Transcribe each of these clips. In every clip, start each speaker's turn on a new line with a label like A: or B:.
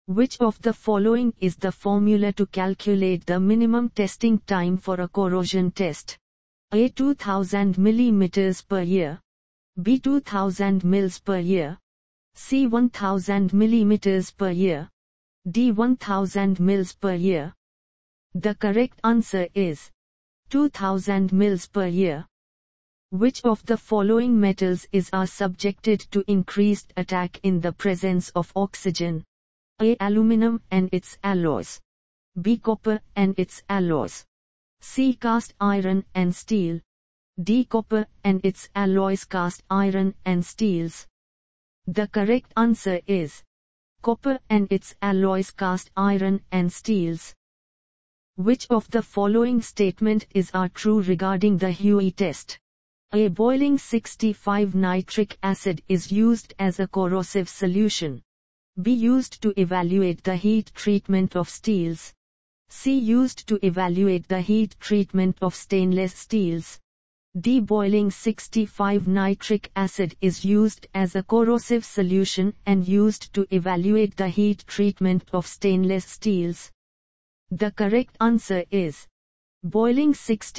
A: Which of the following is the formula to calculate the minimum testing time for a corrosion test? A. 2000 mm per year. B. 2000 mils per year. C. 1000 mm per year. D. 1000 mils per year. The correct answer is 2000 mils per year. Which of the following metals are subjected to increased attack in the presence of oxygen? A. Aluminum and its alloys. B. Copper and its alloys. C. Cast iron and steel. D. Copper and its alloys, cast iron and steels. The correct answer is copper and its alloys, cast iron and steels. Which of the following statement are true regarding the Huey test? A. Boiling 65 nitric acid is used as a corrosive solution. B. Used to evaluate the heat treatment of steels. C. Used to evaluate the heat treatment of stainless steels. D. Boiling 65 nitric acid is used as a corrosive solution and used to evaluate the heat treatment of stainless steels. The correct answer is boiling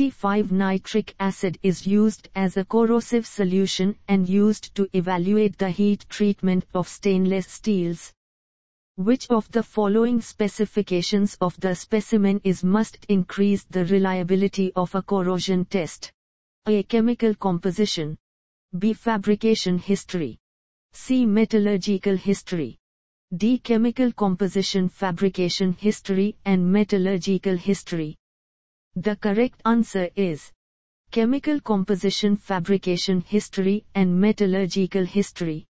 A: 65 nitric acid is used as a corrosive solution and used to evaluate the heat treatment of stainless steels. Which of the following specifications of the specimen must increase the reliability of a corrosion test? A. Chemical composition. B. Fabrication history. C. Metallurgical history. D. Chemical composition, fabrication history and metallurgical history. The correct answer is chemical composition, fabrication history and metallurgical history.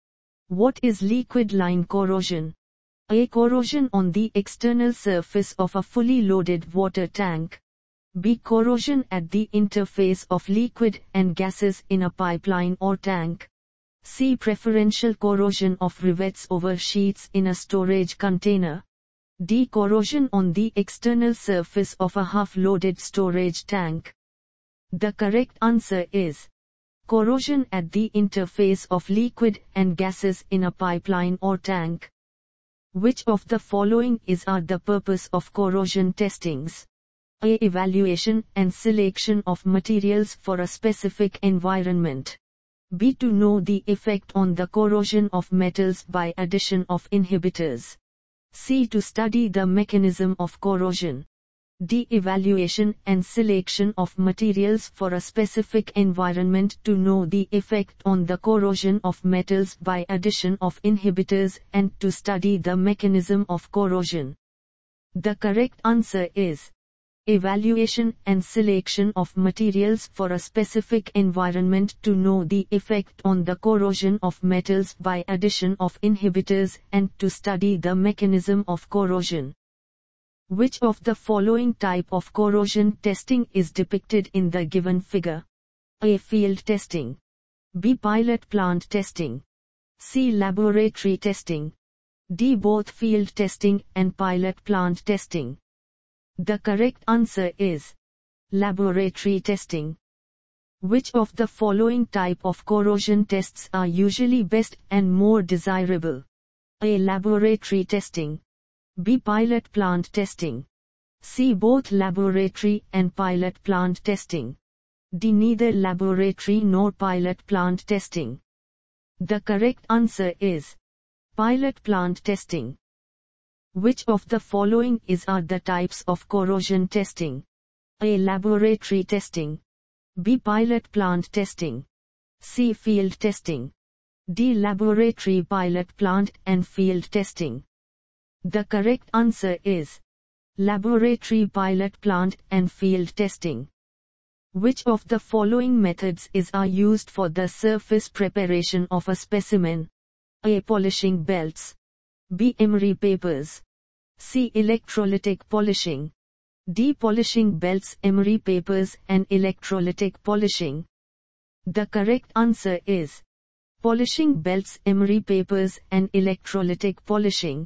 A: What is liquid line corrosion? A. Corrosion on the external surface of a fully loaded water tank. B. Corrosion at the interface of liquid and gases in a pipeline or tank. C. Preferential corrosion of rivets over sheets in a storage container. D. Corrosion on the external surface of a half-loaded storage tank. The correct answer is corrosion at the interface of liquid and gases in a pipeline or tank. Which of the following are the purpose of corrosion testings? A. Evaluation and selection of materials for a specific environment. B. To know the effect on the corrosion of metals by addition of inhibitors. C. To study the mechanism of corrosion. D. Evaluation and selection of materials for a specific environment to know the effect on the corrosion of metals by addition of inhibitors and to study the mechanism of corrosion. The correct answer is evaluation and selection of materials for a specific environment to know the effect on the corrosion of metals by addition of inhibitors and to study the mechanism of corrosion. Which of the following type of corrosion testing is depicted in the given figure? A. Field testing. B. Pilot plant testing. C. Laboratory testing. D. Both field testing and pilot plant testing. The correct answer is laboratory testing. Which of the following type of corrosion tests are usually best and more desirable? A. Laboratory testing. B. Pilot plant testing. C. Both laboratory and pilot plant testing. D. Neither laboratory nor pilot plant testing. The correct answer is pilot plant testing. Which of the following are the types of corrosion testing? A. Laboratory testing. B. Pilot plant testing. C. Field testing. D. Laboratory, pilot plant and field testing. The correct answer is laboratory, pilot plant and field testing. Which of the following methods are used for the surface preparation of a specimen? A. Polishing belts. B. Emery papers. C. Electrolytic polishing. D. Polishing belts, emery papers and electrolytic polishing. The correct answer is polishing belts, emery papers and electrolytic polishing.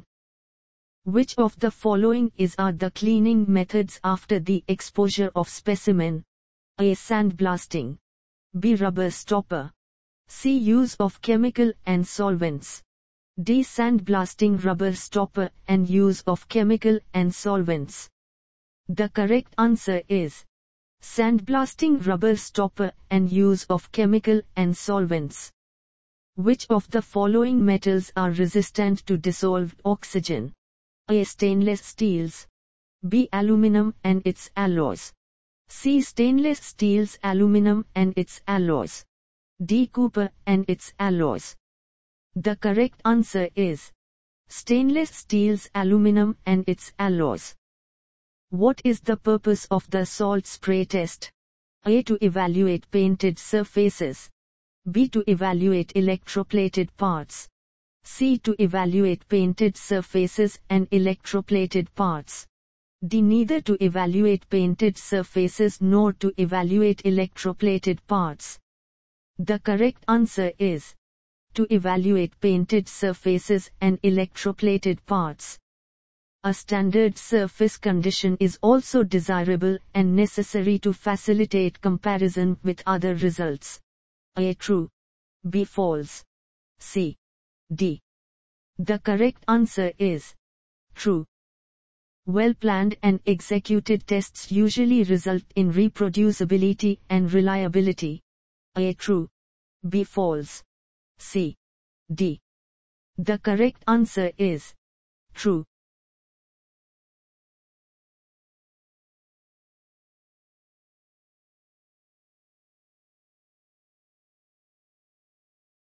A: Which of the following are the cleaning methods after the exposure of specimen? A. Sandblasting. B. Rubber stopper. C. Use of chemical and solvents. D. Sandblasting rubber stopper and use of chemical and solvents. The correct answer is sandblasting rubber stopper and use of chemical and solvents. Which of the following metals are resistant to dissolved oxygen? A. Stainless steels. B. Aluminum and its alloys. C. Stainless steels, aluminum and its alloys. D. Copper and its alloys. The correct answer is stainless steels, aluminum and its alloys. What is the purpose of the salt spray test? A. To evaluate painted surfaces. B. To evaluate electroplated parts. C. To evaluate painted surfaces and electroplated parts. D. Neither to evaluate painted surfaces nor to evaluate electroplated parts. The correct answer is to evaluate painted surfaces and electroplated parts. A standard surface condition is also desirable and necessary to facilitate comparison with other results. A. True. B. False. C. D. The correct answer is true. Well-planned and executed tests usually result in reproducibility and reliability. A. True. B. False. C. D. The correct answer is true.